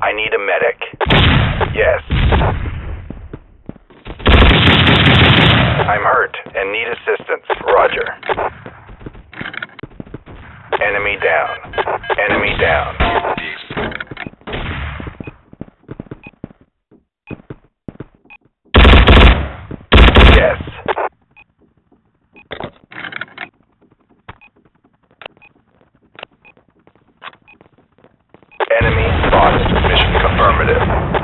I need a medic. Yes. I'm hurt and need assistance. Roger. Enemy down. Enemy down. Yes. Enemy spotted. Mission affirmative.